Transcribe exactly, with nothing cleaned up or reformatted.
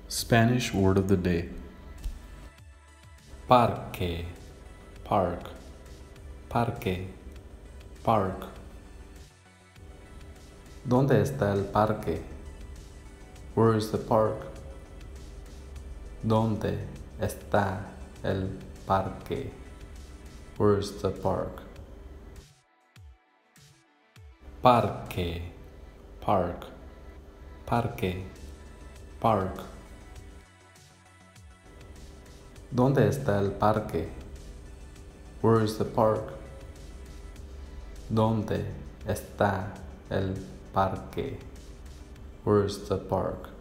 Spanish word of the day. Parque, park, parque, park. ¿Dónde está el parque? Where is the park? ¿Dónde está el parque? Where is the park? Parque, park, parque, park. ¿Dónde está el parque? Where is the park? ¿Dónde está el parque? Where is the park?